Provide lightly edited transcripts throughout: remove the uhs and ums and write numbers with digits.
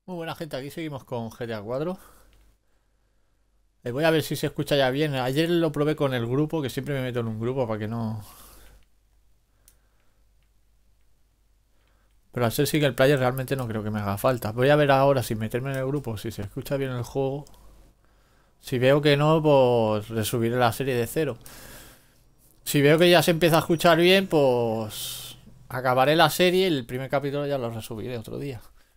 Muy buena gente, aquí seguimos con GTA 4. Voy a ver si se escucha ya bien. Ayer lo probé con el grupo, que siempre me meto en un grupo para que no... Pero al ser single player realmente no creo que me haga falta. Voy a ver ahora sin meterme en el grupo si se escucha bien el juego. Si veo que no, pues resubiré la serie de cero. Si veo que ya se empieza a escuchar bien, pues acabaré la serie y el primer capítulo ya lo resubiré otro día.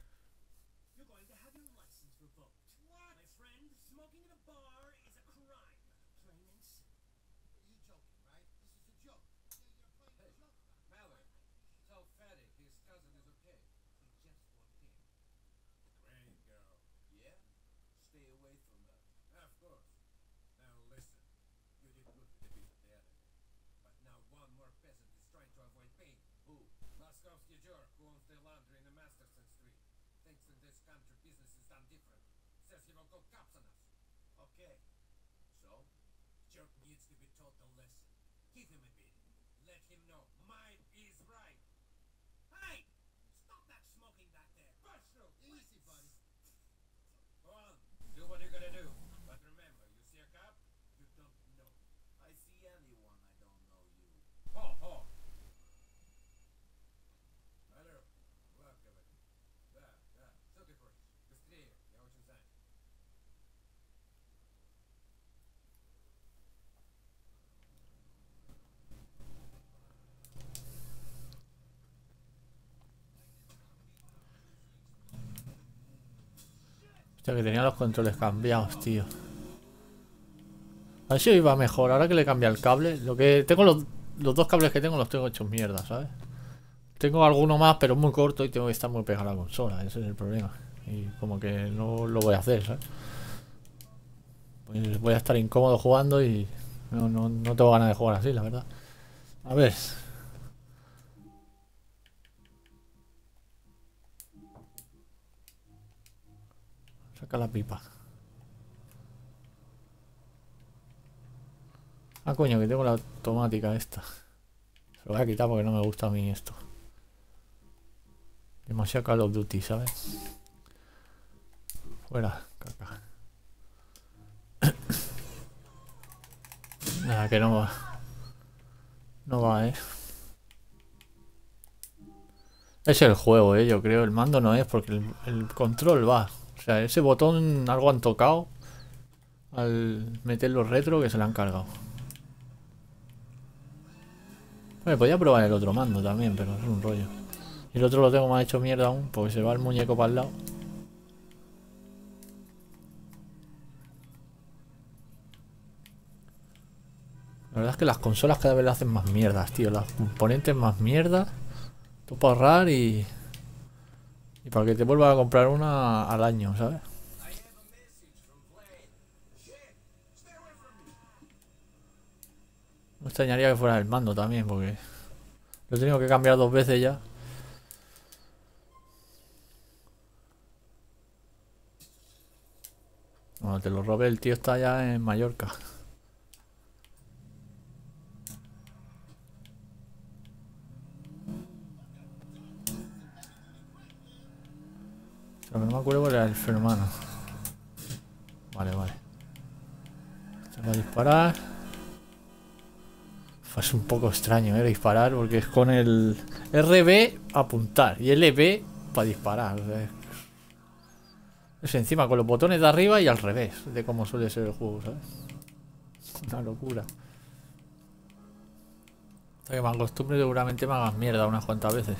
Hostia, que tenía los controles cambiados, tío. A ver si iba mejor. Ahora que le cambia el cable. Lo que tengo los dos cables que tengo los tengo hechos mierda, ¿sabes? Tengo alguno más, pero es muy corto y tengo que estar muy pegado a la consola. Ese es el problema. Y como que no lo voy a hacer, ¿sabes? Pues voy a estar incómodo jugando y no tengo ganas de jugar así, la verdad. A ver, saca la pipa. Ah, coño, que tengo la automática esta. Se lo voy a quitar porque no me gusta a mí esto. Demasiado Call of Duty, ¿sabes? Fuera, caca. Nada, que no va. No va, Es el juego, yo creo. El mando no es porque el control va. O sea, ese botón algo han tocado al meterlo retro que se lo han cargado. Bueno, podía probar el otro mando también, pero es un rollo. Y el otro lo tengo más hecho mierda aún, porque se va el muñeco para el lado. La verdad es que las consolas cada vez le hacen más mierdas, tío. Las componentes más mierdas. Tú para ahorrar y para que te vuelvas a comprar una al año, ¿sabes? Me extrañaría que fuera el mando también, porque lo he tenido que cambiar dos veces ya. Bueno, te lo robé, el tío está ya en Mallorca. Lo que no me acuerdo cuál era el hermano. Vale, vale. Se va a disparar. Es un poco extraño, disparar, porque es con el RB apuntar y LB para disparar. O sea, es encima con los botones de arriba y al revés de cómo suele ser el juego, ¿sabes? Una locura. Hasta que me acostumbre seguramente me hagas mierda unas cuantas veces.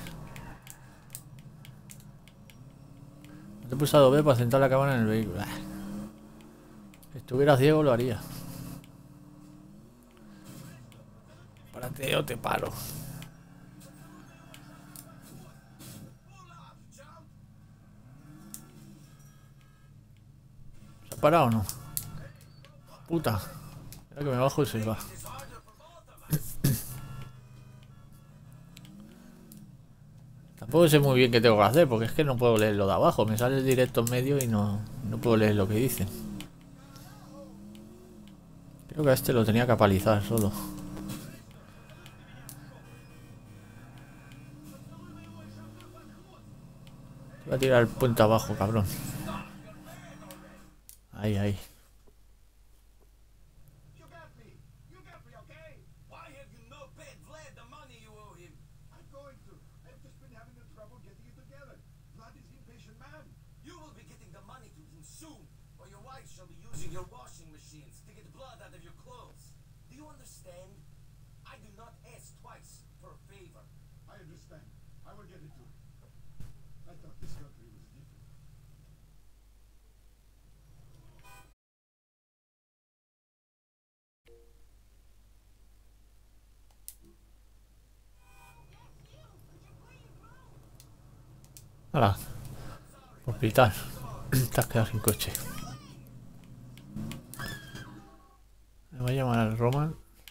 He pulsado B para sentar la cámara en el vehículo. Si estuviera ciego lo haría. Párate o te paro. ¿Se ha parado o no? Puta. Mira que me bajo y se va. Tampoco sé muy bien qué tengo que hacer, porque es que no puedo leer lo de abajo. Me sale el directo en medio y no puedo leer lo que dicen. Creo que a este lo tenía que apalizar solo. Voy a tirar el puente abajo, cabrón. Ahí, ahí. Hola. Hospital. Te has quedado sin coche. Me voy a llamar al Roman.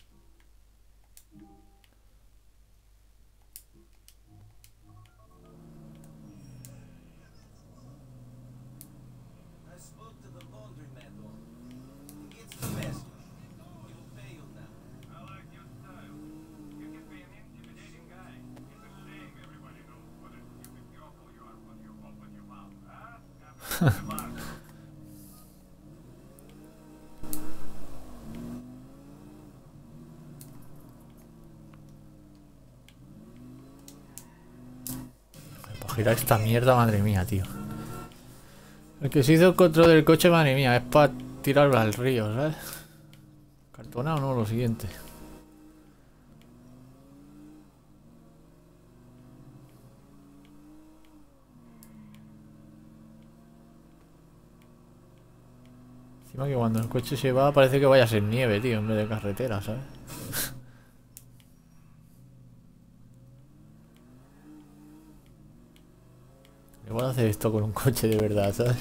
Para girar esta mierda, madre mía, tío. El que se hizo el control del coche, madre mía, es para tirarlo al río, ¿sabes? Cartonado no, lo siguiente. Encima que cuando el coche se va parece que vaya a ser nieve, tío, en vez de carretera, ¿sabes? Igual hacer esto con un coche de verdad, ¿sabes?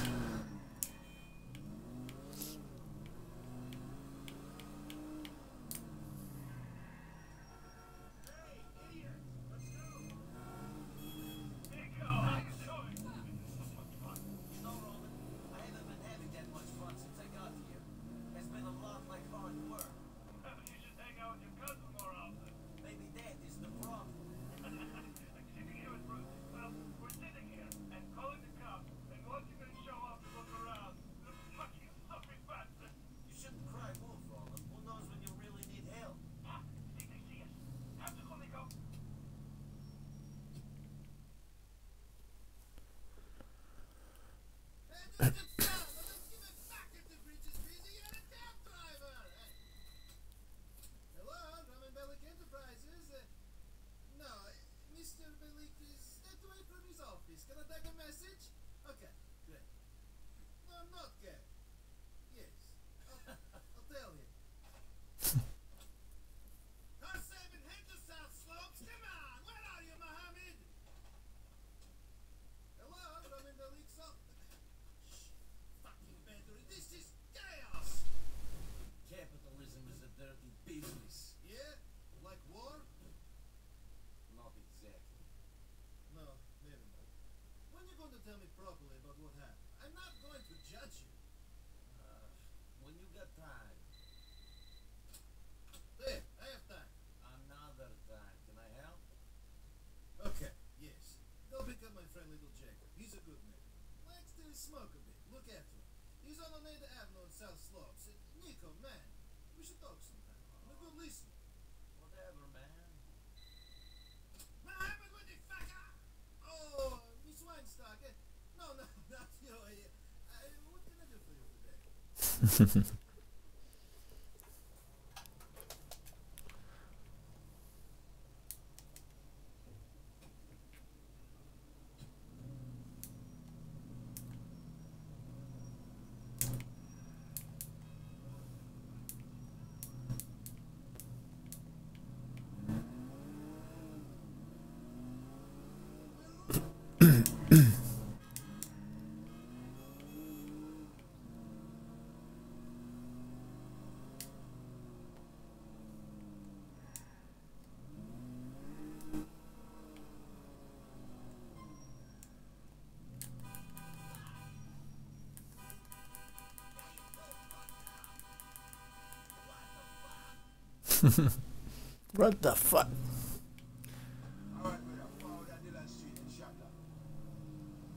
What the fuck?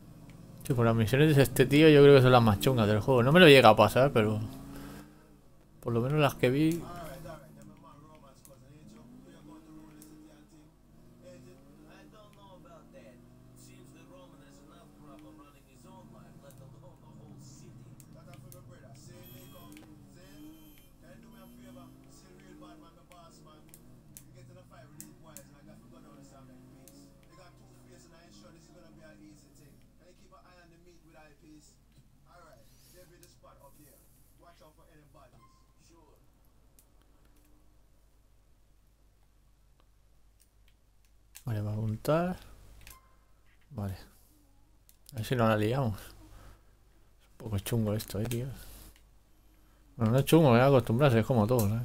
Sí, por las misiones de este tío yo creo que son las más chungas del juego. No me lo llega a pasar, pero por lo menos las que vi. Vale, va a apuntar. Vale. A ver si no la liamos. Es un poco chungo esto, tío. Bueno, no es chungo, es acostumbrarse, es como todo, ¿sabes?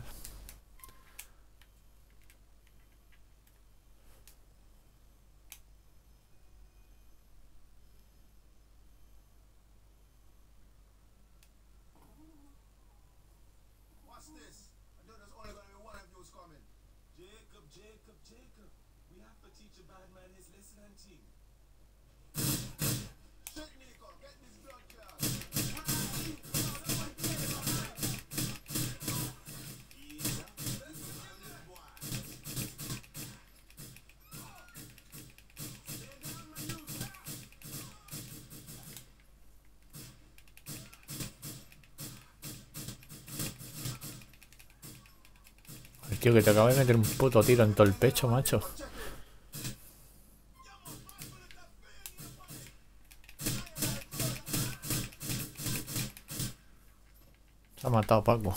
Ay, tío, que te acabo de meter un puto tiro en todo el pecho, macho. Se ha matado Paco.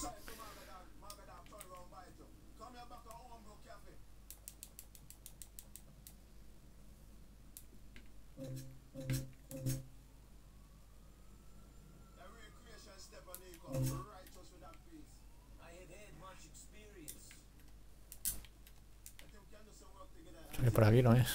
Que por aquí no es.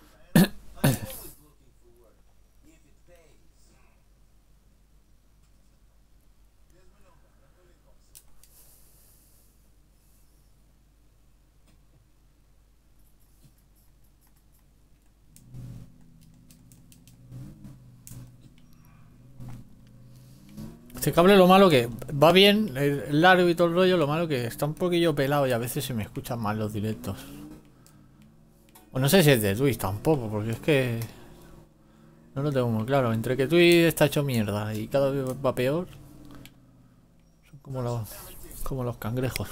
Este cable lo malo que va bien, es largo y todo el rollo, lo malo que está un poquillo pelado y a veces se me escuchan mal los directos. O no sé si es de Twitch tampoco, porque es que no lo tengo muy claro. Entre que Twitch está hecho mierda y cada vez va peor, son como los cangrejos.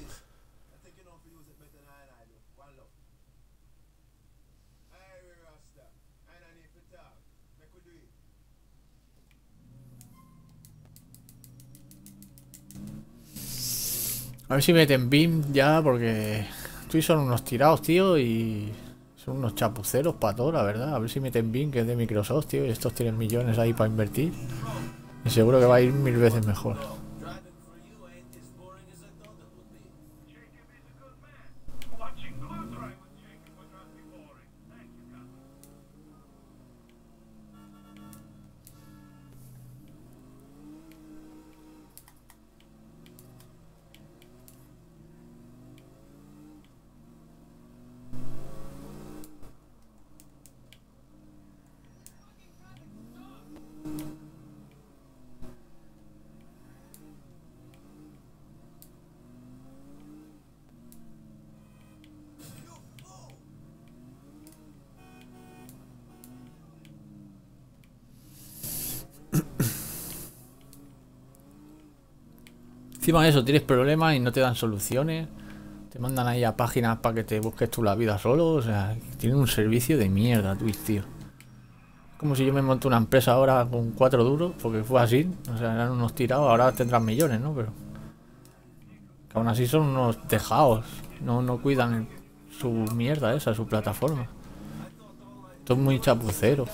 A ver si meten BIM ya, porque Twitch son unos tirados, tío, y son unos chapuceros para todo, la verdad. A ver si meten BIM, que es de Microsoft, tío, y estos tienen millones ahí para invertir. Y seguro que va a ir 1000 veces mejor. Encima de eso, tienes problemas y no te dan soluciones. Te mandan ahí a páginas para que te busques tú la vida solo. O sea, tienen un servicio de mierda, Twitch, tío. Como si yo me monto una empresa ahora con 4 duros, porque fue así. O sea, eran unos tirados, ahora tendrán millones, ¿no? Pero que aún así son unos tejados. No cuidan su mierda esa, su plataforma. Esto es muy chapucero.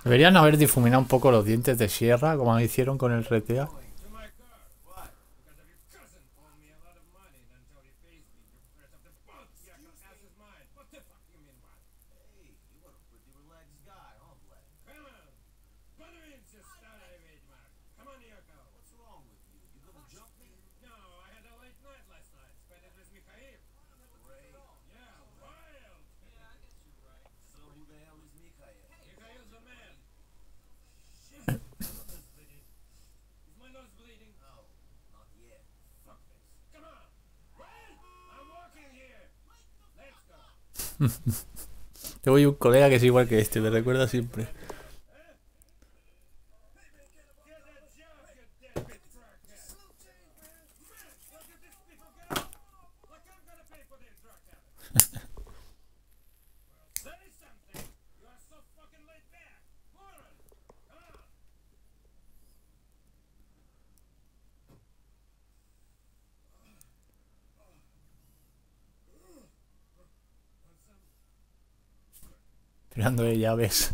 Deberían haber difuminado un poco los dientes de sierra, como hicieron con el RTA. Tengo un colega que es igual que este, me recuerda siempre. Tirando de llaves.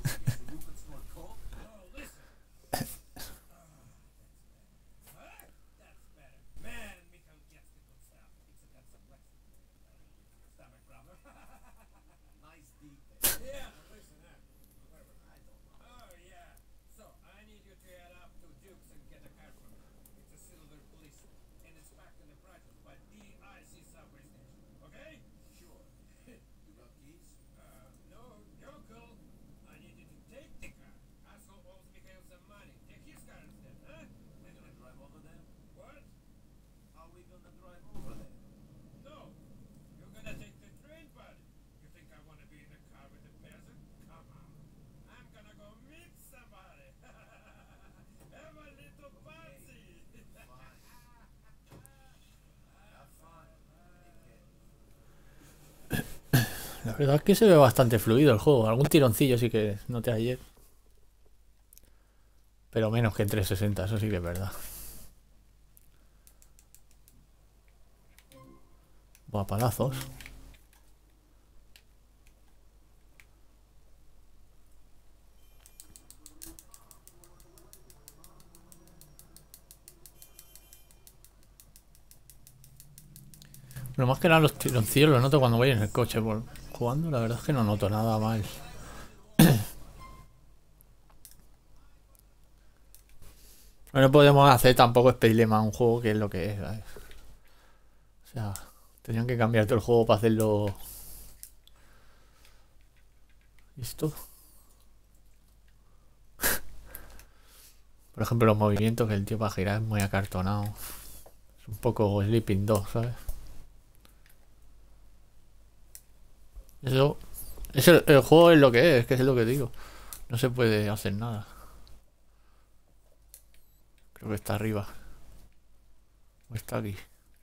La verdad es que se ve bastante fluido el juego. Algún tironcillo sí que noté ayer. Pero menos que en 360, eso sí que es verdad. Buah, palazos. Lo más que nada los tironcillos los noto cuando voy en el coche jugando. La verdad es que no noto nada mal. No podemos hacer tampoco es pedirle más a un juego que es lo que es, ¿sabes? O sea, tenían que cambiar todo el juego para hacerlo. ¿Listo? Por ejemplo, los movimientos que el tío para girar es muy acartonado. Es un poco Sleeping Dog, ¿sabes? Eso. El juego es lo que es lo que digo. No se puede hacer nada. Creo que está arriba. O está aquí.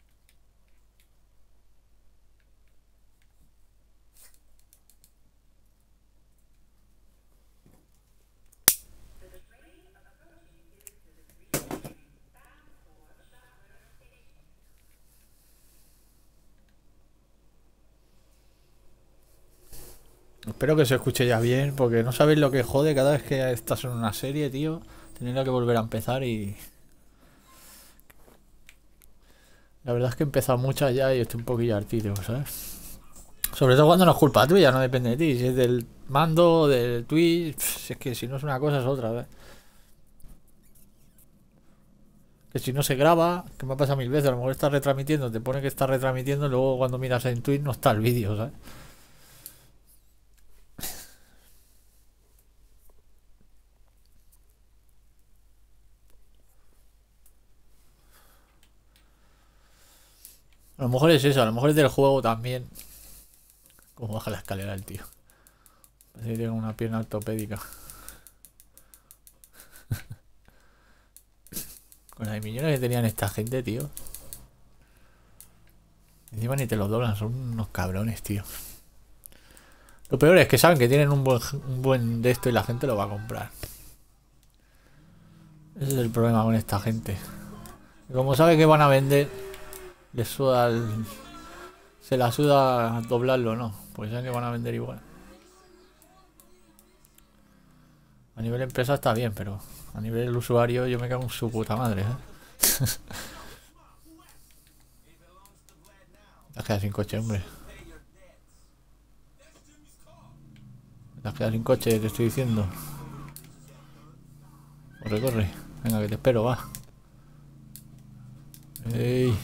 Espero que se escuche ya bien, porque no sabéis lo que jode cada vez que estás en una serie, tío. Tener que volver a empezar y... La verdad es que he empezado muchas ya y estoy un poquillo hartido, ¿sabes? Sobre todo cuando no es culpa tuya, no depende de ti. Si es del mando, del Twitch, si es que si no es una cosa es otra, ¿ves? Que si no se graba, que me ha pasado mil veces, a lo mejor está retransmitiendo, te pone que está retransmitiendo y luego cuando miras en Twitch no está el vídeo, ¿sabes? A lo mejor es eso, a lo mejor es del juego también. Como baja la escalera el tío. Parece que tiene una pierna ortopédica. Con las millones que tenían esta gente, tío. Encima ni te los doblan, son unos cabrones, tío. Lo peor es que saben que tienen un buen de esto y la gente lo va a comprar. Ese es el problema con esta gente. Como sabe que van a vender, les suda se la suda doblarlo, ¿no? Pues saben que van a vender igual. nivel empresa está bien, pero a nivel usuario yo me cago en su puta madre, ¿eh? Te has quedado sin coche, hombre. Te has quedado sin coche, te estoy diciendo. Corre, corre. Venga, que te espero, va. Ey.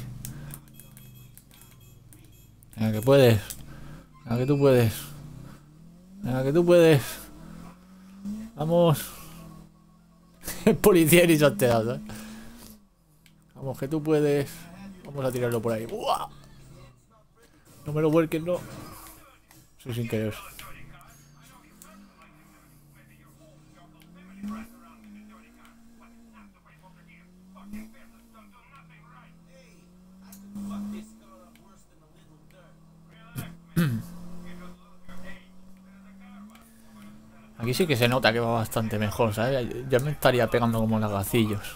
Venga, que puedes. Venga, que tú puedes. Venga, que tú puedes. Vamos. El policía ni sorteado, ¿sabes? Vamos, que tú puedes. Vamos a tirarlo por ahí. ¡Buah! No me lo vuelques, no. Soy sin querer. Aquí sí que se nota que va bastante mejor, ¿sabes? Ya me estaría pegando como lagacillos.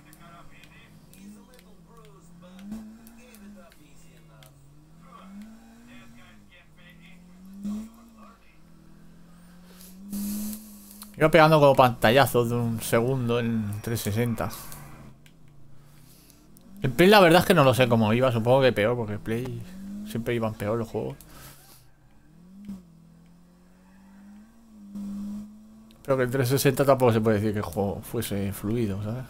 Iba pegando como pantallazos de un segundo en 360. En Play la verdad es que no lo sé cómo iba, supongo que peor, porque en Play siempre iban peor los juegos. Pero que en 360 tampoco se puede decir que el juego fuese fluido, ¿sabes?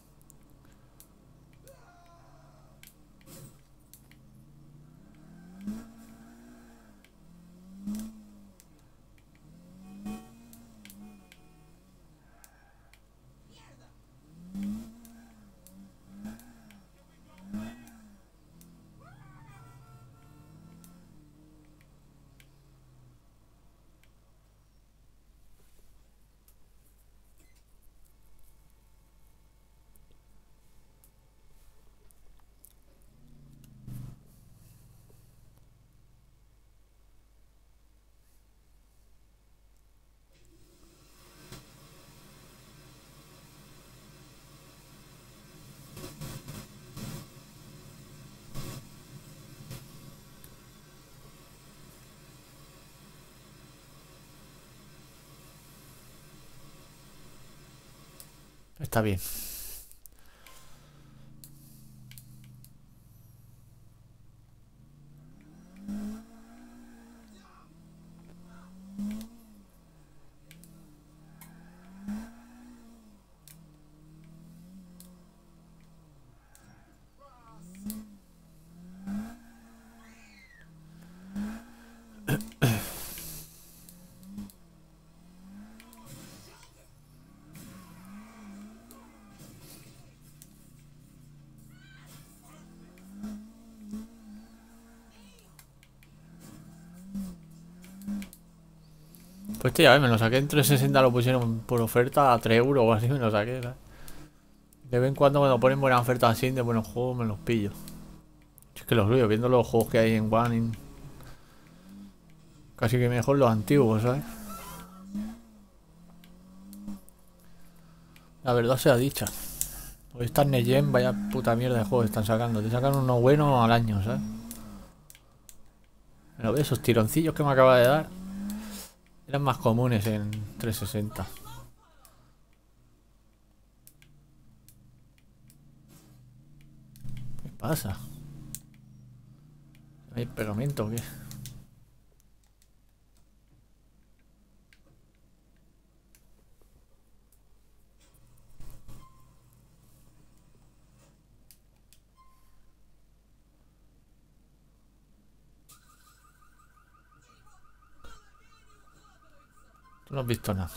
Está bien. Pues tío, a ver, me lo saqué en 360, lo pusieron por oferta a 3 euros o así, me lo saqué, ¿sabes? De vez en cuando cuando ponen buenas ofertas así de buenos juegos me los pillo. Es que los veo, viendo los juegos que hay en One, casi que mejor los antiguos, ¿sabes? La verdad sea dicha. Hoy está Neyen, vaya puta mierda de juegos están sacando. Te sacan uno bueno al año, ¿sabes? Pero esos tironcillos que me acaba de dar eran más comunes en 360. ¿Qué pasa? ¿Hay pegamento o qué? No has visto nada.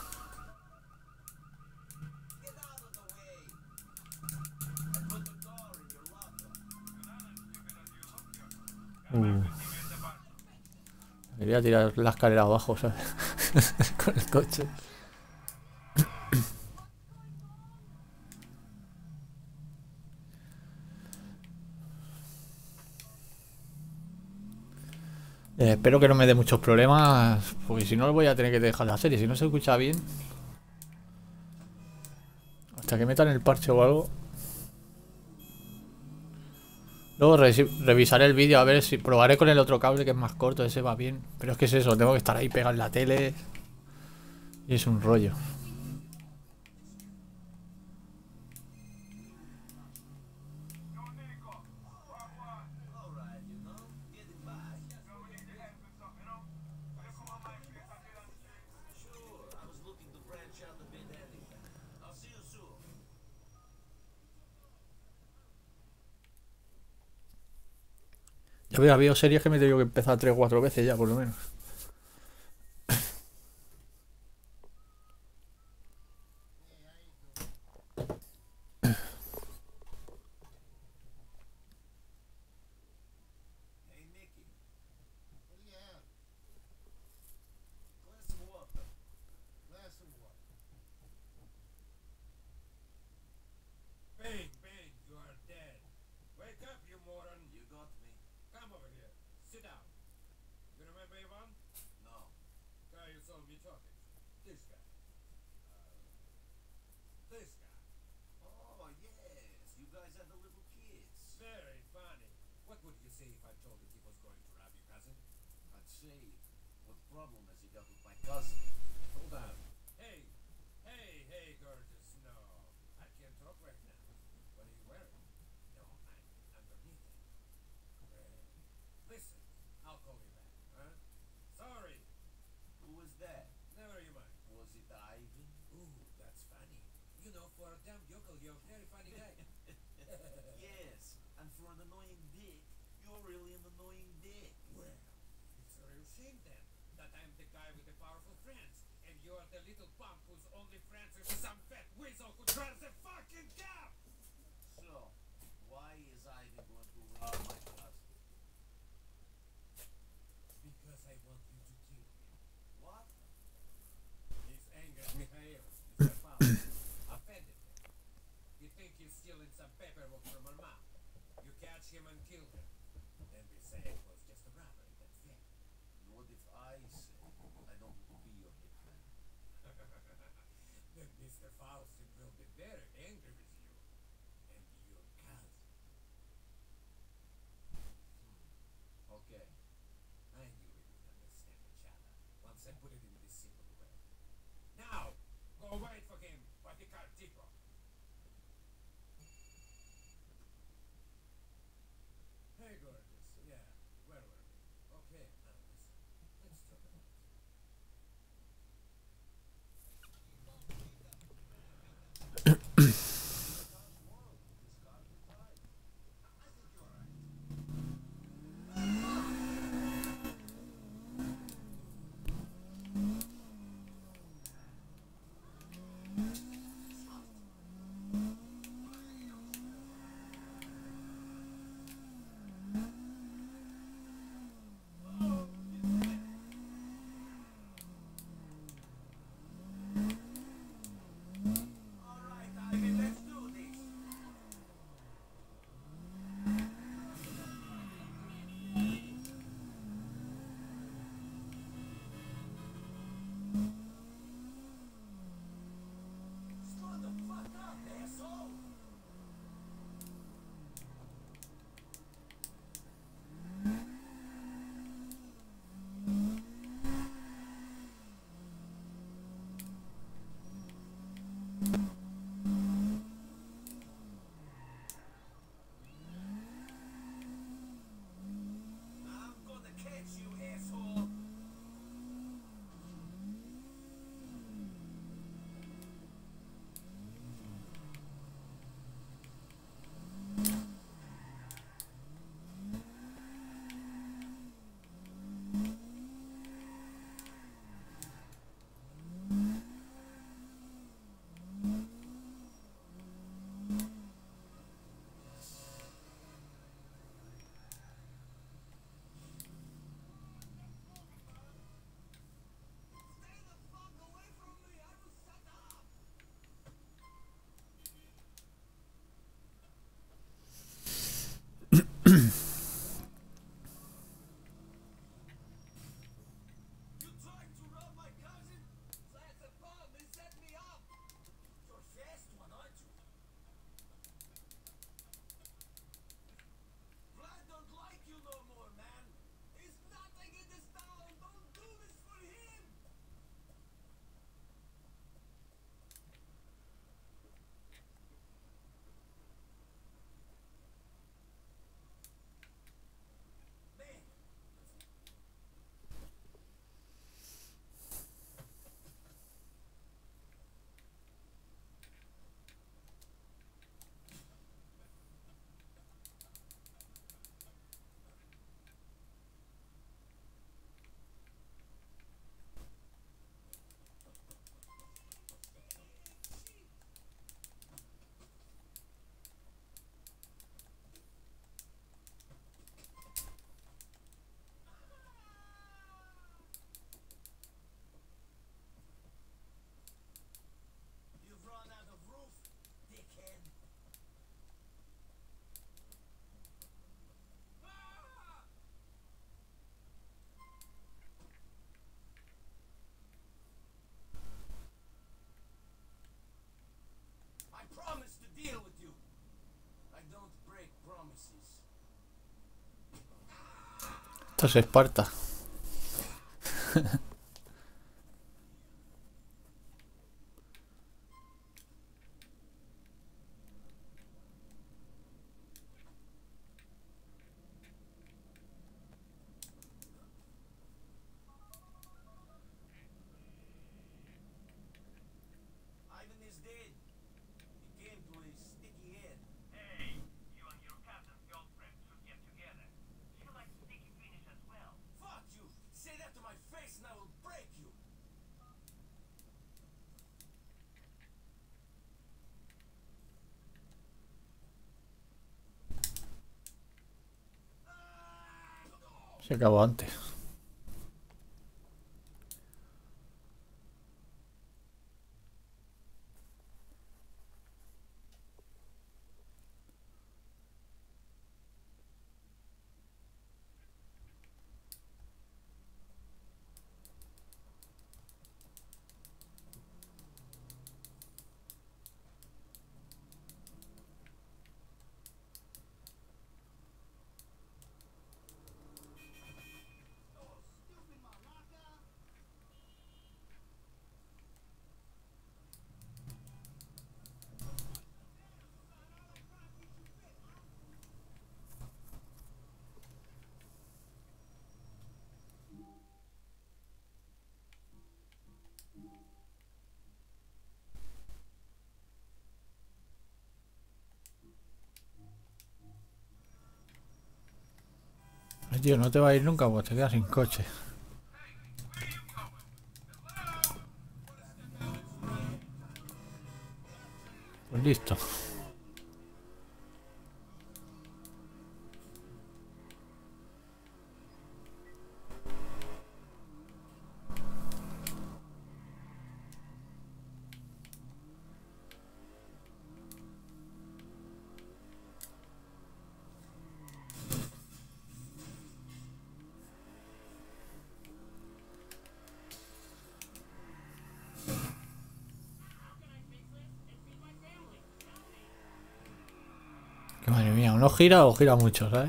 Quería tirar la escalera abajo, ¿sabes? Con el coche. Espero que no me dé muchos problemas, porque si no voy a tener que dejar la serie. Si no se escucha bien, hasta que metan el parche o algo. Luego revisaré el vídeo a ver si probaré con el otro cable que es más corto, ese va bien. Pero es que es eso, tengo que estar ahí pegado en la tele y es un rollo. Ha habido series que me he tenido que empezar 3 o 4 veces ya, por lo menos. Hey, Nicky. What do you have? Glass of water. Glass of water. Bang, bang, you are dead. Wake up, you moron. You got me. Come over here. Sit down. You remember Ivan? No. Guy you saw me talking. This guy. This guy. Oh, yes. You guys are the little kids. Very funny. What would you say if I told that he was going to rob your cousin? I'd say, what problem has he got with my cousin? Hold on. Hey. Hey, hey, gorgeous. No. I can't talk right now. What are you wearing? No, I'm underneath it. Well, listen. I'll call you back, huh? Sorry. Who was that? Never you mind. Was it Ivan? Ooh, that's funny. You know, for a damn yokel, you're a very funny guy. Yes, and for an annoying dick, you're really an annoying dick. Well, it's a real shame then that I'm the guy with the powerful friends, and you're the little punk whose only friends is some fat weasel who drives a fucking cab. So, why is Ivan going to rob my cousin? Because I want you to kill him. What? He's angered Mikhail, Mr. Paul. Offended him. You think he's stealing some paperwork from her mom. You catch him and kill him. Then we say it was just a robbery, that's it. What if I say I don't want to be your hitman? Then Mr. Faustin will be very angry with you. And your cousin. Okay. I knew we would understand each other once I put it in this simple way. Now, go wait for him by the car depot. Hey, gorgeous. Yeah, where were we? Okay, now listen. Let's talk about Esto es Esparta. Ivan is dead. He came to his sticky head. Hey, you and your captain's girlfriend should get together. She likes sticky finish as well. Fuck you! Say that to my face and I will break you! Se acabó antes. Ay, tío, no te va a ir nunca porque te quedas sin coche. Pues listo. Que madre mía, uno gira o gira mucho, ¿sabes?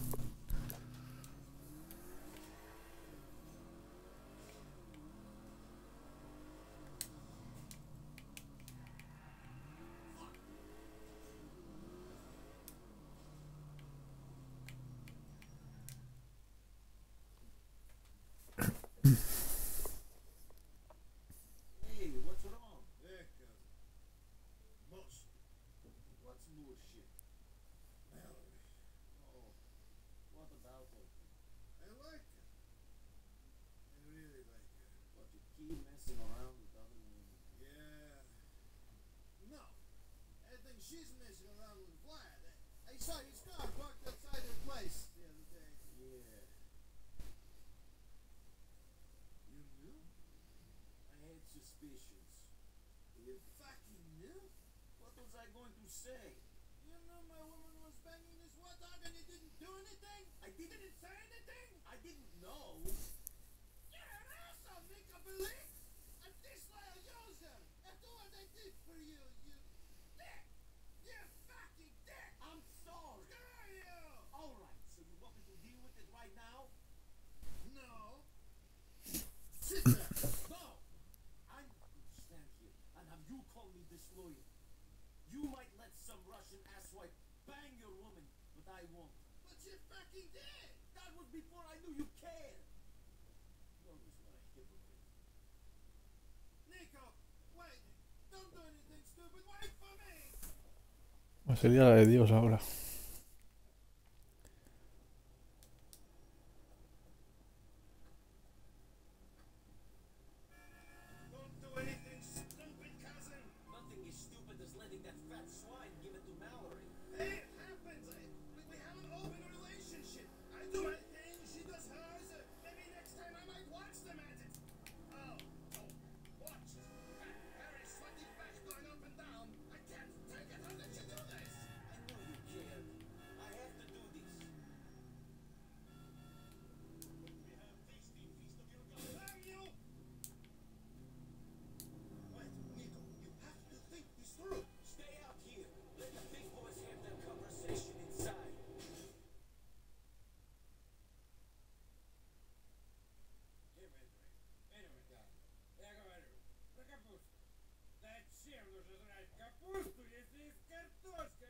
Hey, what's wrong? There, cousin. Bullshit. What's bullshit? Mallory. Oh, what about her? I like her. I really like her. But you keep messing around with other women. Yeah. No. I think she's messing around with Vlad. I saw his car parked outside her place the other day. Yeah. You knew? I had suspicions. You fucking knew? What was I going to say? You knew my woman was banging this war dog and you didn't do anything? I didn't say anything? I didn't know. You're an asshole, make a believe. A disloyal user. After what I did for you, you dick. You fucking dick. I'm sorry. Screw you. All right, so you want me to deal with it right now? No. Sit there. No. I'm not going to stand here and have you call me disloyal. You might let some Russian asswipe bang your woman, but I won't. But you fucking did! That was before I knew you cared! You're always not a hypocrite. Nico, wait! Don't do anything stupid! Wait for me! Sería la de Dios ahora. Don't do anything stupid, cousin! Nothing as stupid as letting that fat swine give it to Mallory. Hey, it happens! We have an open relationship. I do my thing, she does hers. Maybe next time I might watch them at it. Oh, watch it. That hairy, sweaty fat going up and down. I can't take it. How did you do this? I know you care, Зачем нужно жрать капусту, если есть картошка?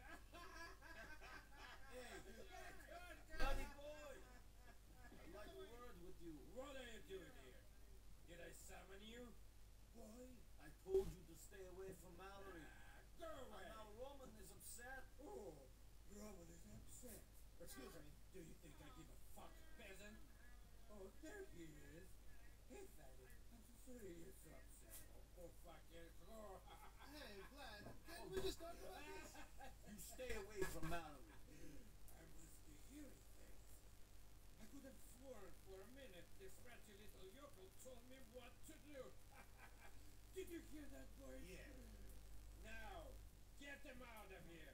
Hey, bloody boy! I'd like a word with you. What are you doing here? Did I summon you? Boy, I told you to stay away from Mallory. Go away! And now Roman is upset. Oh, Roman is upset. Excuse me. Do you think I give a fuck, peasant? Oh, there he is. Hey, Fatty. I'm so sorry you're so upset. Oh, fuck yes. Oh. Hey, Vlad, can't we just talk about this? You stay away from Mallory. I must be hearing things. I could have sworn for a minute this ratty little yokel told me what to do. Did you hear that, boy? Yeah. Now, get them out of here.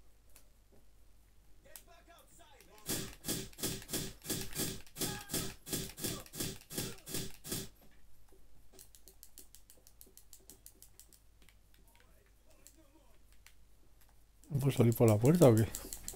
Get back outside, man. ¿Puedo salir por la puerta o qué?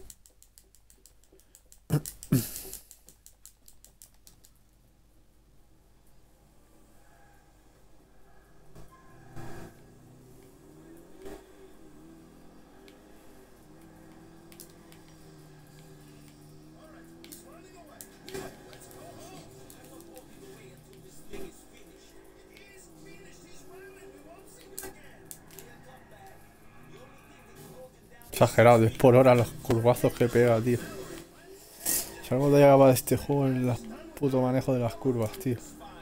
Exagerado, 10 por hora los curvazos que pega, tío. Si algo te llegaba de este juego es el puto manejo de las curvas, tío.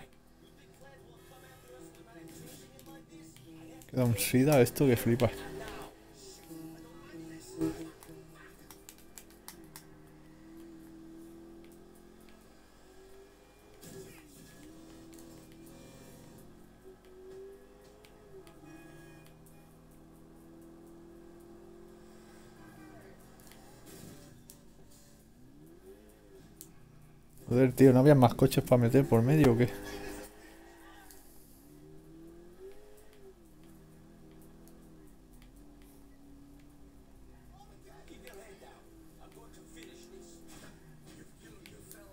Queda un sida esto que flipas. Joder, tío, ¿no había más coches para meter por medio o qué? Keep your head down. I'm going to finish this. You've killed yourself.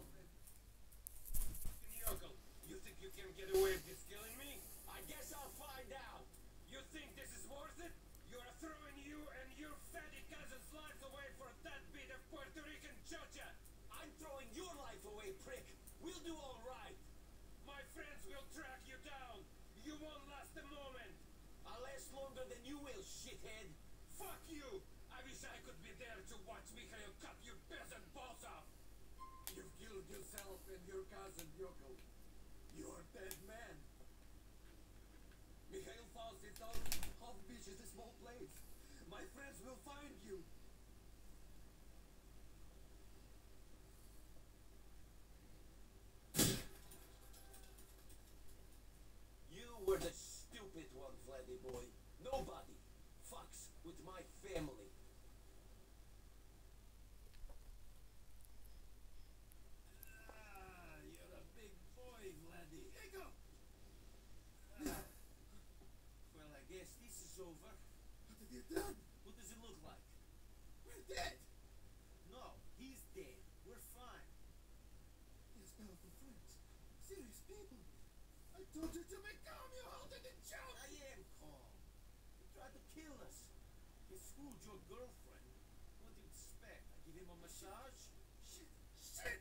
Yokel, you think you can get away with killing me? I guess I'll find out. You think this is worth it? You're throwing you and your fatty cousin's lives away for that bit of Puerto Rican chocha. I'm throwing your life away, prick. We'll do all right. My friends will track you down. You won't last a moment. I'll last longer than you will, shithead. Fuck you! I wish I could be there to watch Mikhail cut your peasant balls off. You've killed yourself and your cousin, Yokel. You're a dead man. Mikhail Faustin told me Half Beach is a small place. My friends will find you. You were the stupid one, Vladdy boy. Nobody fucks with my family. Ah, you're a big boy, Vladdy. Here you go. Well, I guess this is over. What have you done? What does it look like? We're dead. No, he's dead. We're fine. Yes, powerful friends. Serious people. I told you to be calm, you halted and choked. I am calm. You tried to kill us. You screwed your girlfriend. What do you expect? I give him a massage? Shit. Shit!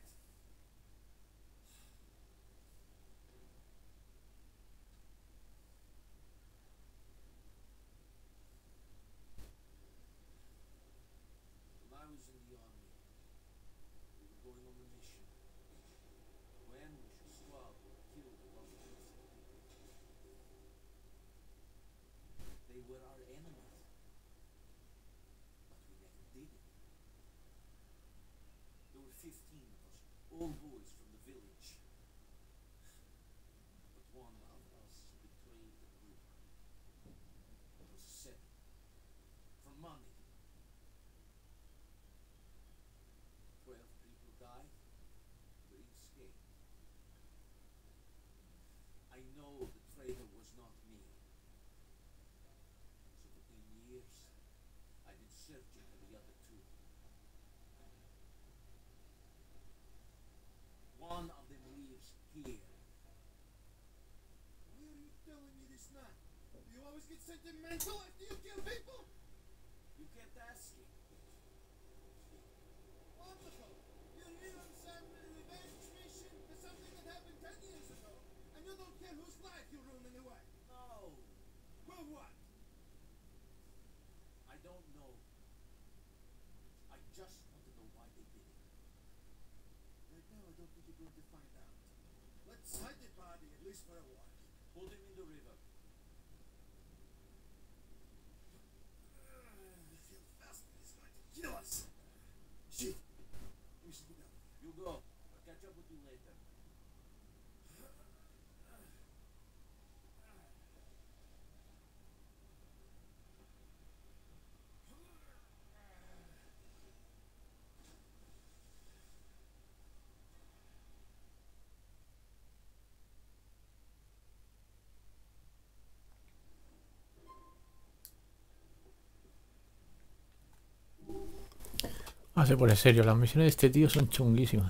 When I was in the army, we were going on a mission. When we should swab or kill the most innocent people. They were our enemies. But we never did it. There were 15 of us, all boys from the village. But one of us betrayed the group. It was 7. For money. 12 people died. 3 escaped. I know the traitor was not me. So for 10 years, I've been searching for the other 2. One of them lives here. Why are you telling me this now? Do you want always get sentimental after you kill people? You kept asking. Wonderful. You're here on some revenge mission for something that happened 10 years ago, and you don't care whose life you ruin anyway. No. Well, what? I don't know. I just want to know why they did it. Right now, I don't think you're going to find out. Let's hide the body, at least for a while. Hold him in the river. I feel fast is going to kill us. Shit. We should be done. You go. I'll catch up with you later. Ah, se pone serio. Las misiones de este tío son chunguísimas.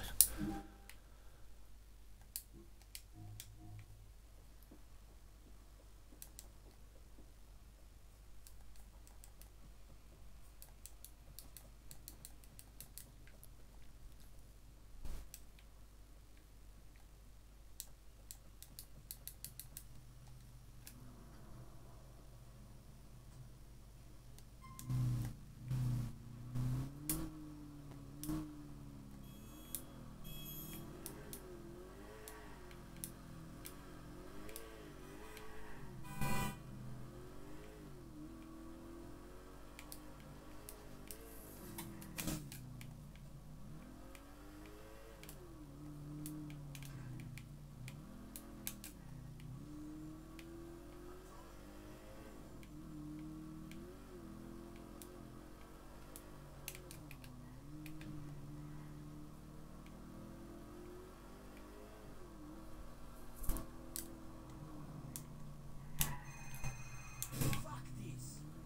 Fuck this.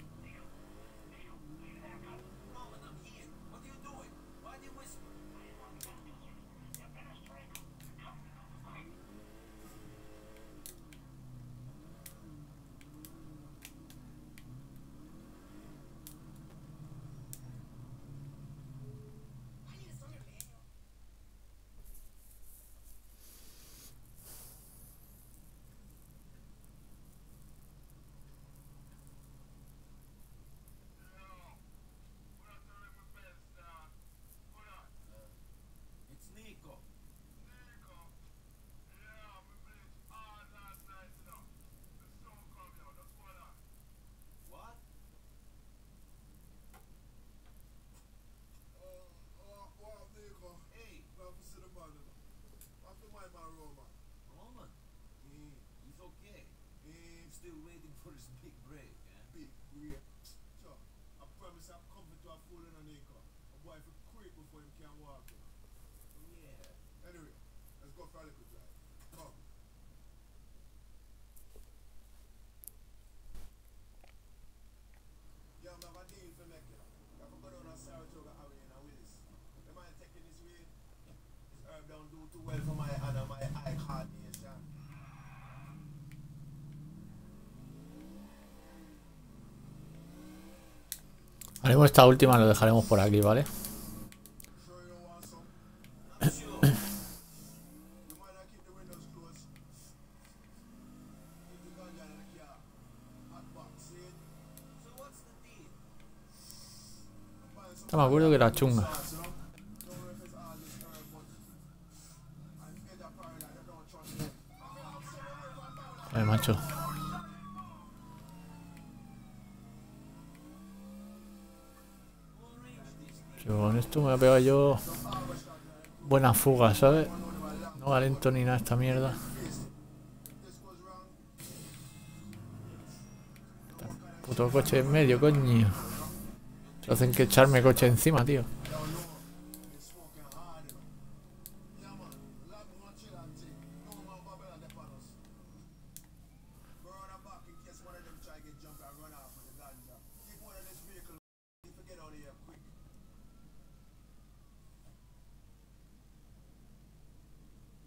Roman, I'm here. What are you doing? Why do you whisper? It's Nico. What? What, Nico? Hey, Love to see the man, you know. After my man Roman. Roman. He's okay. Still waiting for his big break, eh? Big, great. Sure. I promise I'm coming to a fool in a Nico. A boy for creep before him can walk, you know. Yeah. Anyway, let's go for a little drive. Come. Yeah, I'm have a deal for make, you know. I have to go down to Saratoga Avenue and Willis. The man taking this way. This herb don't do too well for my hand and my eye coordination. Haremos esta última, lo dejaremos por aquí, ¿vale? Sure you don't want some? Not sure. You might not keep the windows closed. Keep the gun down in the car. Hot box, see it? So what's the deal? I'm buying some Me acuerdo que era chunga. sauce, you know? Don't know if it's all this herb, but I'm scared of paranoid. I don't trust it. Ay, macho. Que con esto me voy a pegar yo buena fuga, ¿sabes? No va lento ni nada esta mierda. Puto coche en medio, coño. Se hacen que echarme coche encima, tío.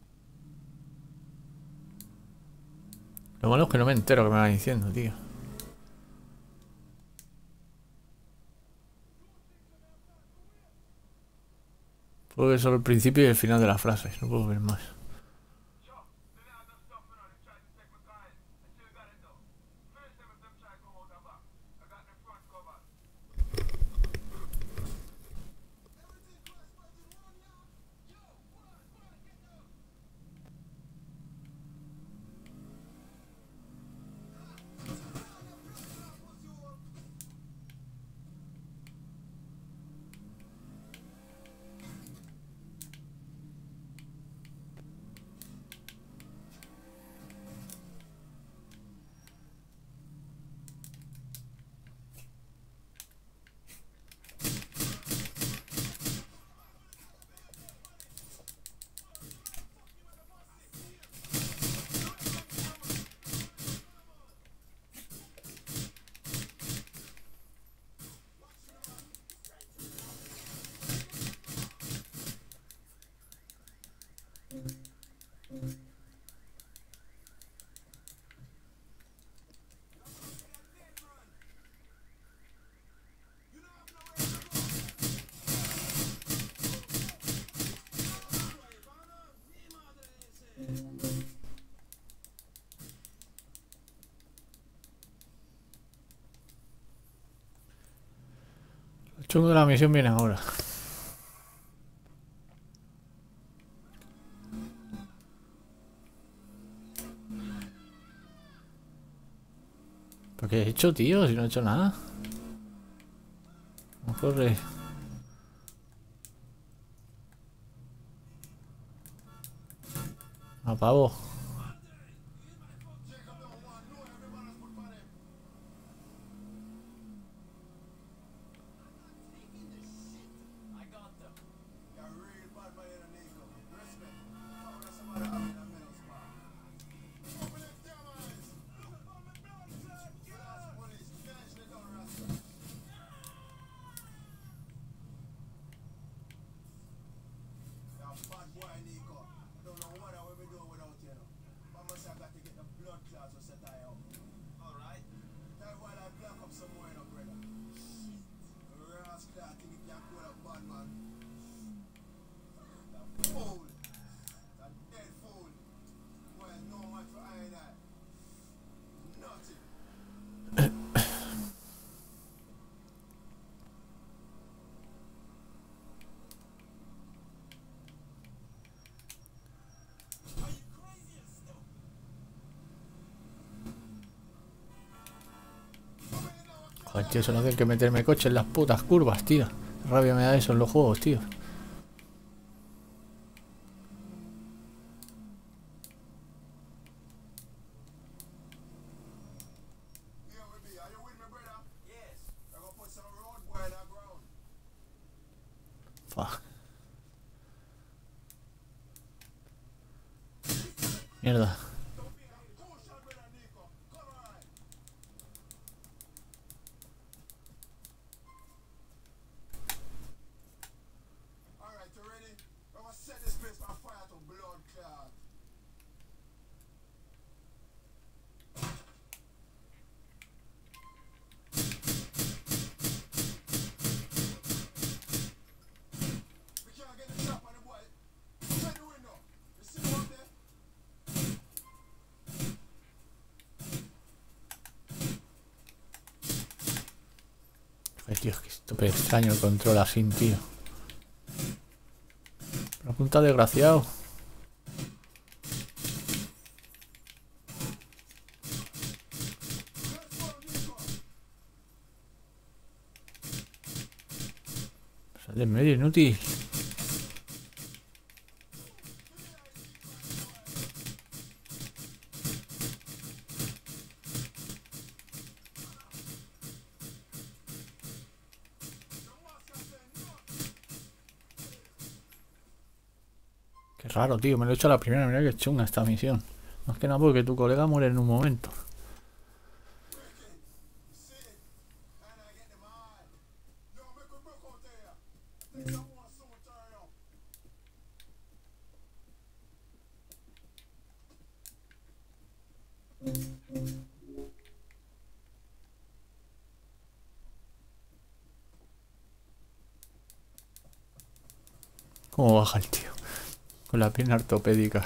Lo malo es que no me entero que me va diciendo, tío. Puedo ver solo el principio y el final de la frase, no puedo ver más. El chungo de la misión viene ahora. ¿Pero qué he hecho, tío? Si no he hecho nada. No corre. A pavo. I got them. You're real bad man in a Nico. Respect. Fuck with somebody having a middle spot. Open them cameras. That's police. Catch the gun, Rasta. You're a bad boy, Nico. I don't know what I will be doing without you. But I must have got to get the blood clots to set I up. Alright. That while I block up some more, no brother. Rascal, I think you can call a bad man. The fool. The dead fool. Well, no much for I and I. Nothing. Are you crazy or stupid? Joder, tío, eso no tiene que meterme coche en las putas curvas, tío. Qué rabia me da eso en los juegos, tío. Here we be. Are you with me, brother? Yes. I'm gonna put some road boy in the ground. Fuck. Mierda. Don't be a caution, brother Nico. Come on. Alright, you ready? I'm gonna set this place on fire to blood clot. We can't get the trap on the boy. Check the window. You see him up there? Ay, tío, es que esto es extraño el control así, tío. Pero apunta desgraciado. Let's go, Nico. Sal de en medio, inútil. Qué raro, tío. Me lo he hecho a la primera. Mira que chunga esta misión. Más que nada porque tu colega muere en un momento. See it? And I get them hard. Yo, make we broke out there. Think someone soon turn up. ¿Cómo baja el tío? Con la pierna ortopédica.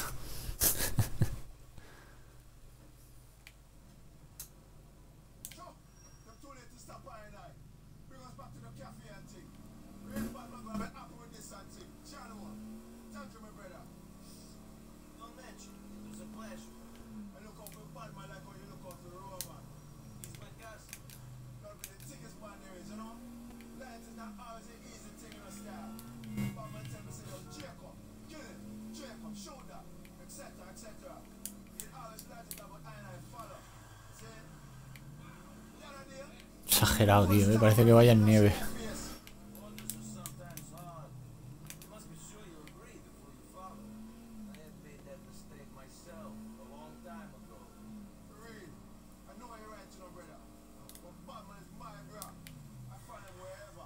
Sure, you're too late to stop I and I. Bring us back to the cafe and thing. Real bad man gonna be happy with this and thing. Channel. Thank you, my brother. Don't mention it. It was a pleasure. I look out for bad man like how you look out for the road man. He's my cousin. Gotta be the thickest man there is, you know? Life is not always an easy thing in a style. Bad man tell me, say, yo, Jacob, kill him, Jacob, shoot that, etc., etc. It always lies it about I and I follow. See? Yeah, no deal? Exagerado, tío. Me parece que vaya en nieve. Yes. Orders are sometimes hard. You must be sure you agree before you follow. I have made that mistake myself a long time ago. Real. I know you're right, you know, brother. But Batman is my bro. I find him wherever.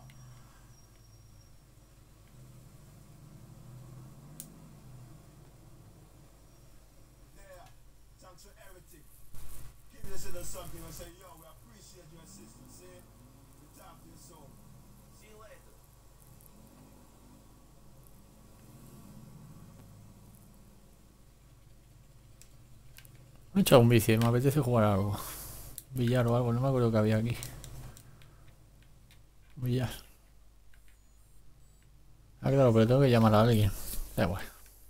There. Thanks for everything. Give me this little something and say, yo, we appreciate your assistance, see? We talk to you soon. See you later. Me he echado un vicio. Me apetece jugar a algo. Billar o algo. No me acuerdo que había aquí. Billar. Ah, claro, pero tengo que llamar a alguien. Da igual.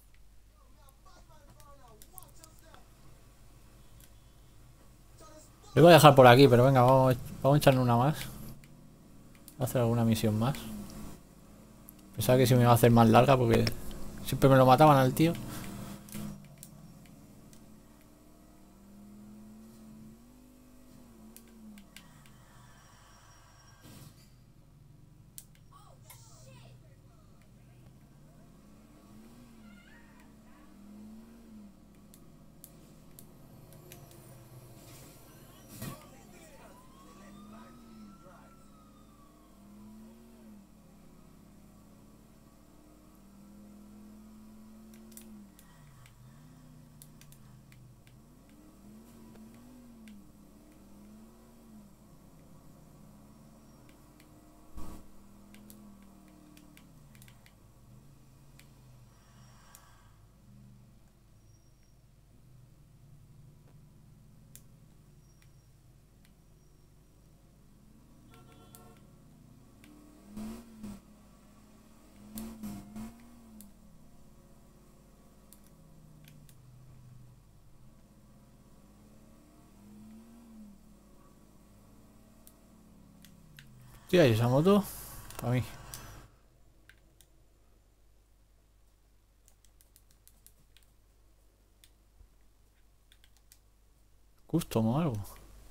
Lo voy a dejar por aquí, pero venga, vamos a echarle una más. Voy a hacer alguna misión más. Pensaba que se me iba a hacer más larga porque siempre me lo mataban al tío. Tía, ¿y esa moto? Para mí. Custom o algo.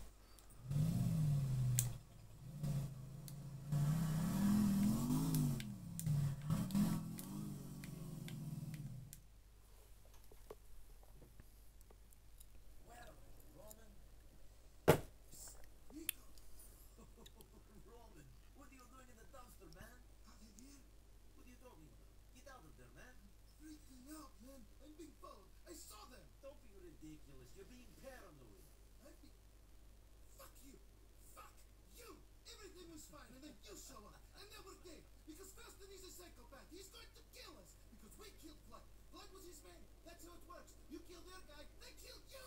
Roman, what are you doing in the dumpster, man? What are you talking about? Get out of there, man. Freaking out, man. I'm being followed. I saw them. Don't be ridiculous. You're being paranoid. Fuck you. Fuck you. Everything was fine, and then you show up. I never did. Because Feston is a psychopath. He's going to kill us. Because we killed Blood. Blood was his man. That's how it works. You kill their guy, they kill you.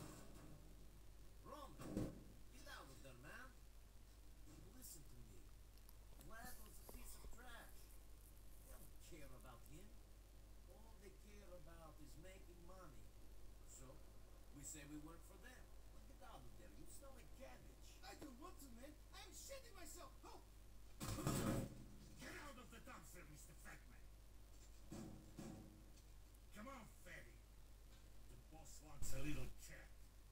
Roman, get out of there, man. Listen to me. Vlad was a piece of trash. They don't care about him. All they care about is making money. So, we say we work for them. Well, get out of there. You smell like cabbage. I don't want to, man. I'm shitting myself. Oh. Get out of the dumpster, Mr. Fatman. Come on, fatty. The boss wants a little chat.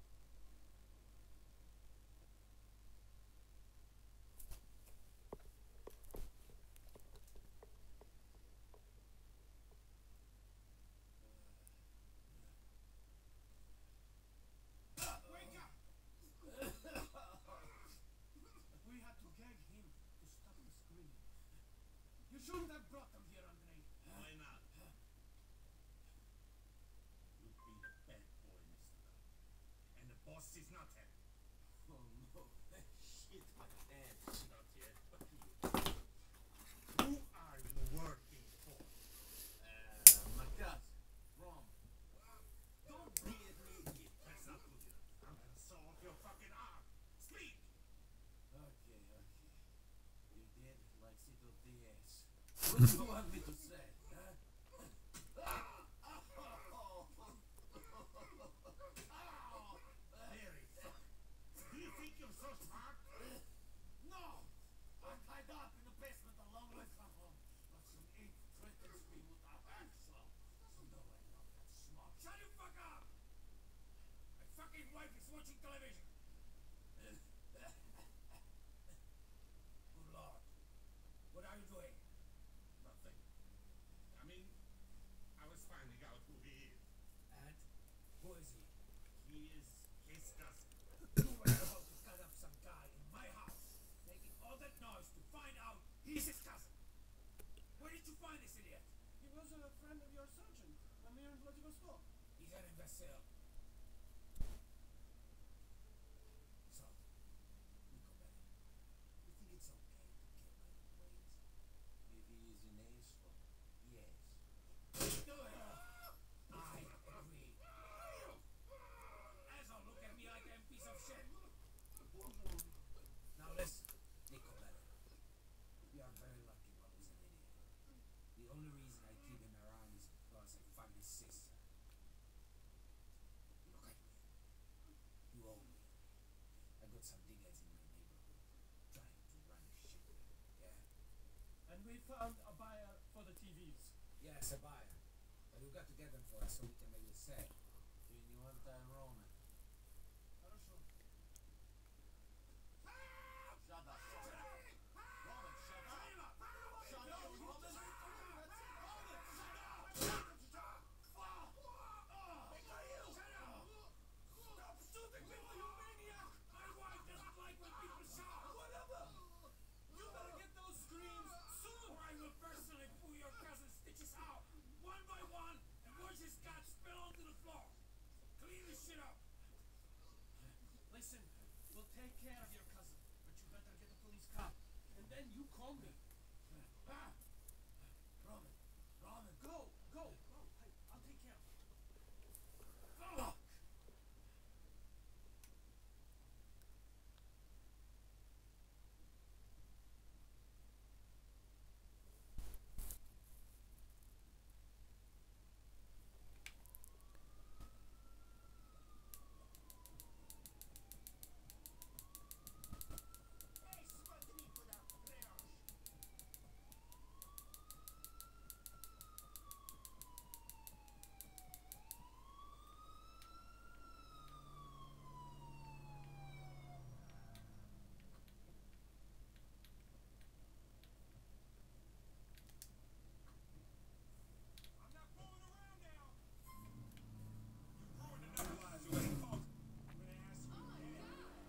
Wake up. We had to gag him to stop the screaming. You shouldn't have brought them here, Andrei. Why not? You've been a bad boy, mister. And the boss is not happy. Oh, no. Shit, my pants. Not yet. Who are you working for? yes. What do you want me to say? Huh? Larry, do you think you're so smart? No! I'm tied up in the basement a long way from home. But some ink threatens me with a hacksaw. You know I love that smart. Shut the fuck up! My fucking wife is watching television. Good lord. What are you doing? Nothing. I mean, I was finding out who he is. And who is he? He is his cousin. You were about to cut up some guy in my house, making all that noise to find out he's his cousin. Where did you find this idiot? He was a friend of your surgeon when we were in Vladivostok. He's an imbecile. So, Nico Bellic, you think it's okay to kill my employees? If he is an asshole, yes. Do it! I agree. Asshole, look at me like I'm a piece of shit. Now listen, Nico Bellic. We are very lucky Bob is an idiot. The only reason I keep him around is because I found his sister. Look at me. You owe me. I got some diggers in my neighborhood trying to run shit. Yeah? And we found a buyer for the TVs. Yes, a buyer. But you got to get them for us so we can make the sale. In the one time Roman. Хорошо. Shut up. Roman, shut up. Shut up, Roman. Stop shooting people, you maniac! My wife doesn't like when people shout. Whatever. You better get those screams soon, or I will personally pull your cousin's stitches out one by one and watch his guts spill onto the floor. Clean this shit up. Listen, we'll take care of your cousin, but you better get a police cop. And then you call me. Ah! Roman, Roman, Go. Hey, I'll take care of it. fuck! I'm not fooling around now. You ruined enough lives already, folks. I'm gonna ask you again.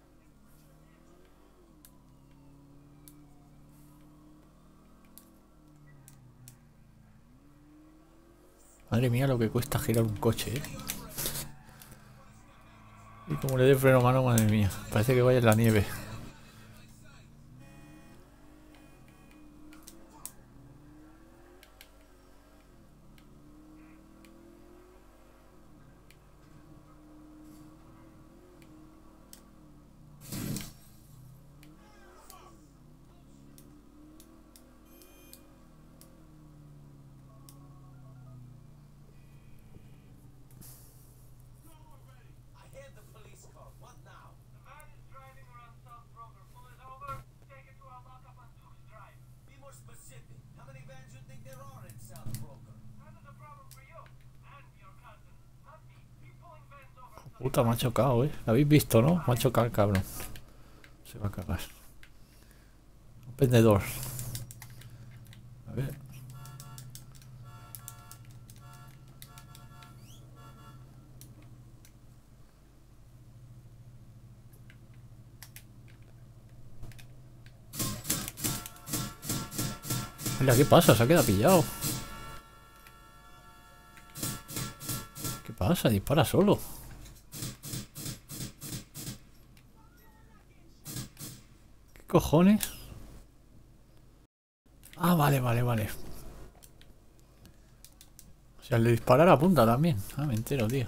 Madre mía, lo que cuesta girar un coche, ¿eh? Y como le dé freno a mano, madre mía. Parece que vaya en la nieve. I had the police car. What now? The man is driving around South Broker. Pull it over, take it to our lockup on Duke's Drive. Be more specific. How many vans you think there are in South Broker? That is a problem for you and your cousin, not me. Be pulling vans over until Puta, me ha chocado, ¿eh? ¿Lo habéis visto, no? Me ha chocado el cabrón. Se va a cagar. Open the door. A ver. Mira, ¿qué pasa? Se ha quedado pillado. ¿Qué pasa? Dispara solo. ¿Qué cojones? Ah, vale. O sea, al de disparar apunta también. Ah, me entero, tío.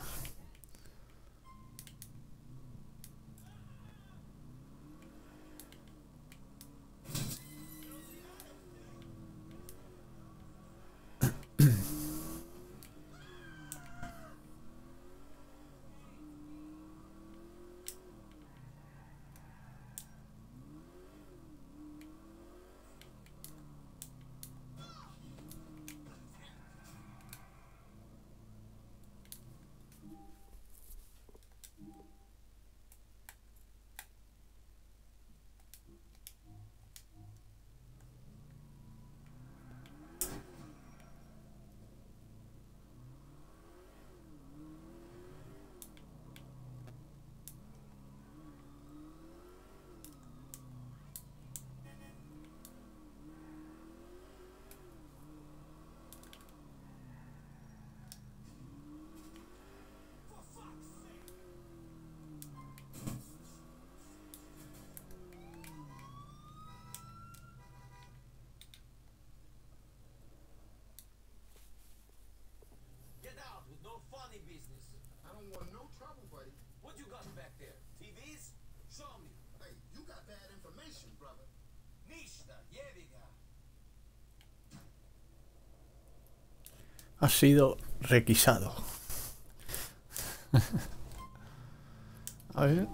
funny business. I don't want no trouble, buddy. What you got back there? TVs? Show me. Hey, you got bad information, brother. Nishta, Yeviga. Ha sido requisado. A ver.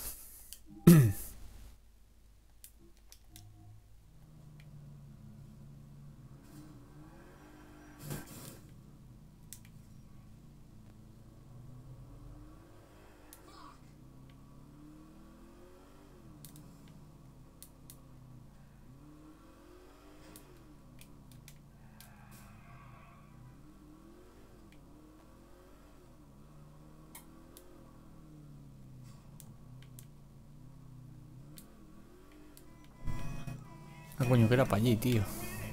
Ah, coño, que era para allí, tío.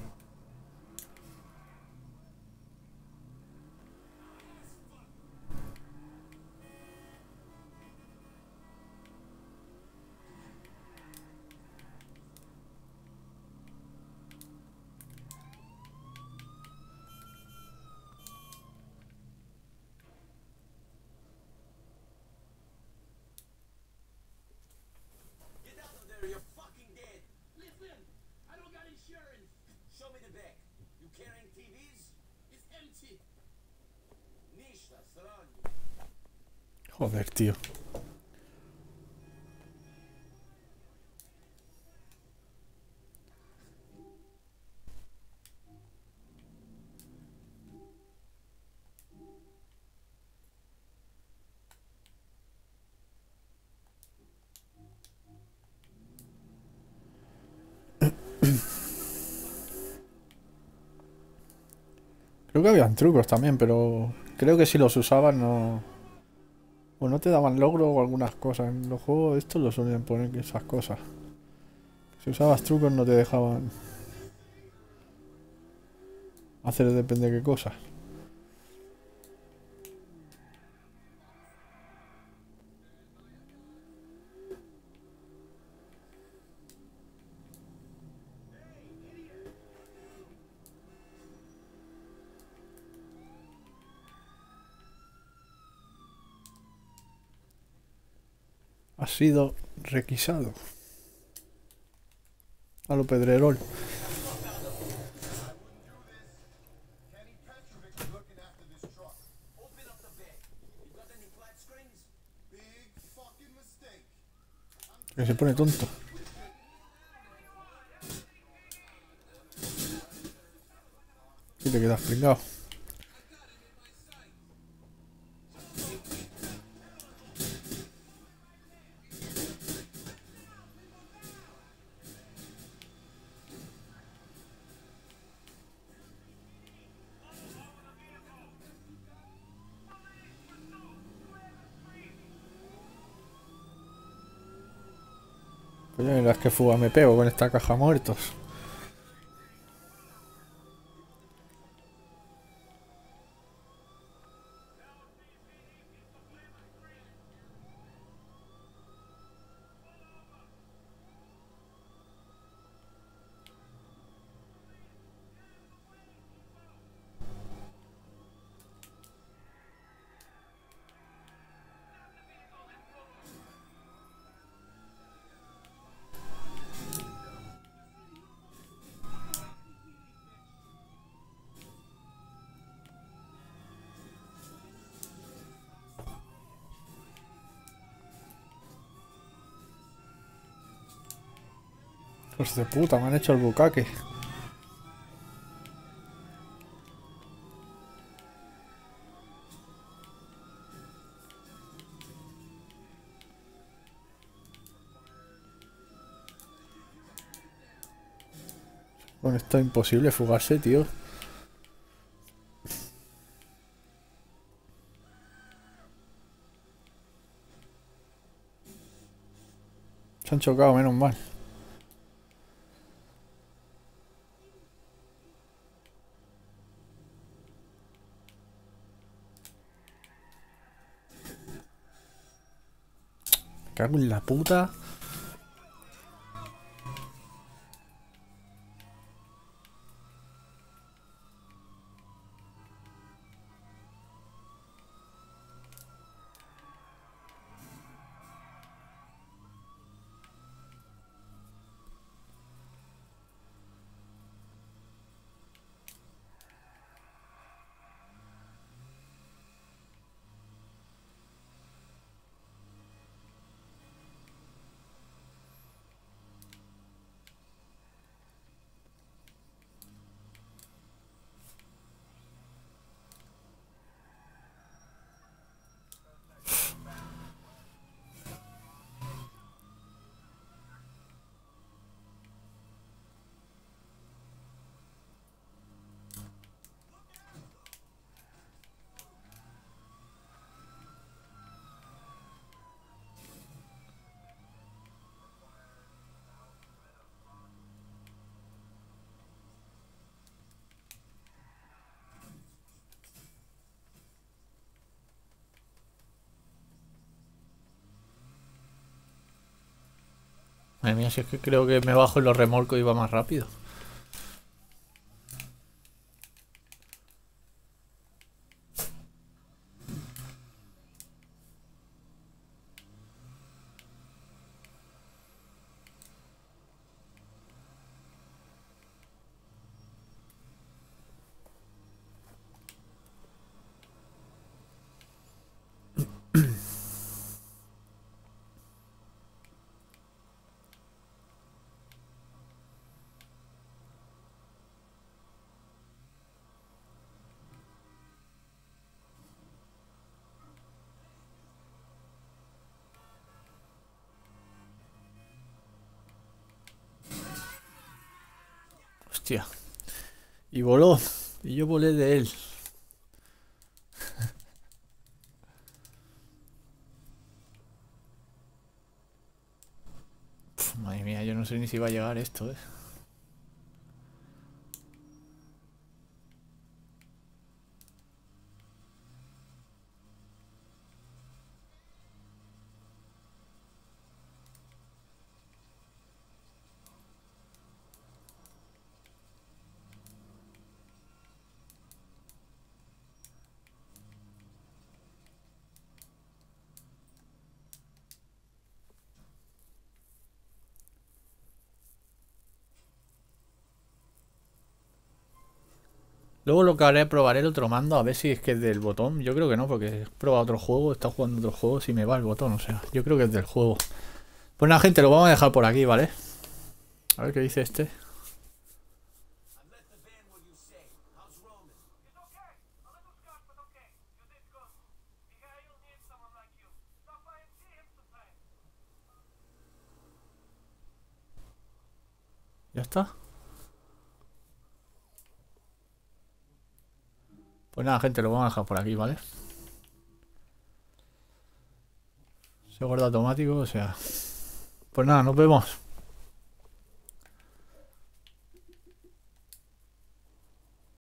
Get out of there, you're fucking dead. Listen, I don't got insurance. Show me the back. You carrying TVs? It's empty. Nishta, Srani. Joder, tío. Creo que habían trucos también, pero creo que si los usaban no... O no te daban logro o algunas cosas. En los juegos estos lo suelen poner esas cosas. Si usabas trucos no te dejaban hacer depende de qué cosas. Ha sido requisado. A lo Pedrerol. Kenny Petrovic is looking after this truck. Open up the back. You got any flat screens? Big fucking mistake. Que se pone tonto. Y te quedas pringado. Coño, verás que fuga me pego con esta caja muertos. Hijos de puta, me han hecho el bucaque. Con esto es imposible fugarse, tío. Se han chocado, menos mal. Me cago en la puta. Madre mía, si es que creo que me bajo en los remolcos y va más rápido. Hostia. Y voló. Y yo volé de él. Madre mía, yo no sé ni si va a llegar esto, Luego lo que haré, probaré el otro mando a ver si es que es del botón. Yo creo que no, porque he probado otro juego, he estado jugando otro juego, si me va el botón, o sea, yo creo que es del juego. Pues nada, gente, lo vamos a dejar por aquí, ¿vale? A ver qué dice este. I let the van where you say. How's Roman? It's okay. A little scarred, but okay. You did good. Mikhail needs someone like you. Stop by and see him sometime. ¿Ya está? Pues nada, gente, lo vamos a dejar por aquí, ¿vale? Se guarda automático, o sea... Pues nada, nos vemos.